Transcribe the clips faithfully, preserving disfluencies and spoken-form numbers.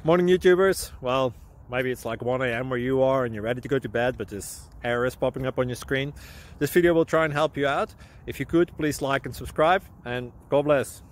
Morning YouTubers. Well, maybe it's like one A M where you are and you're ready to go to bed, but this error is popping up on your screen. This video will try and help you out. If you could, please like and subscribe, and God bless.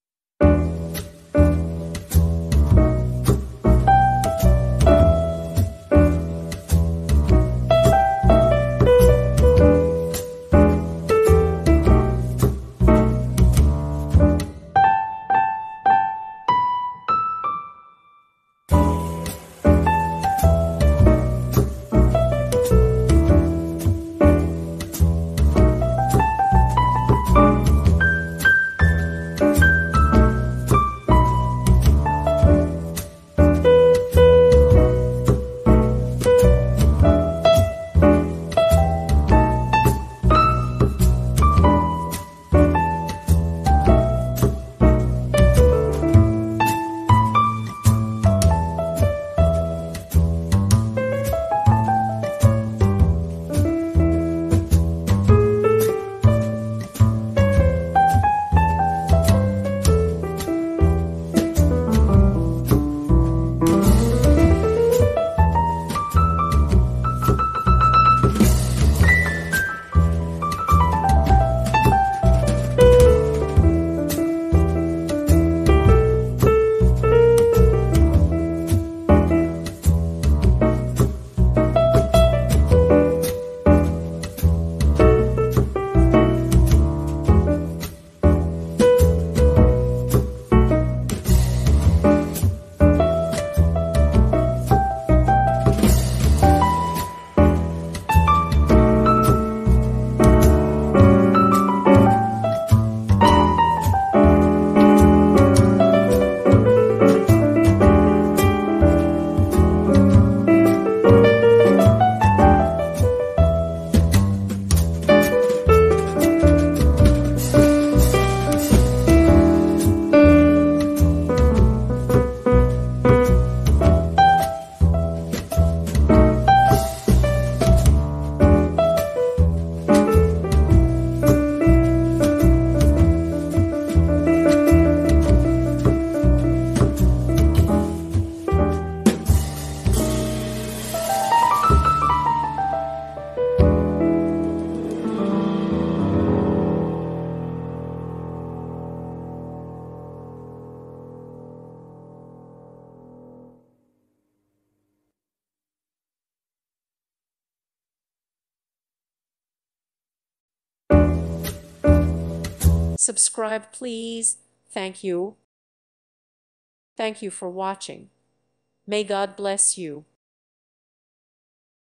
Subscribe, please. Thank you. Thank you for watching. May God bless you.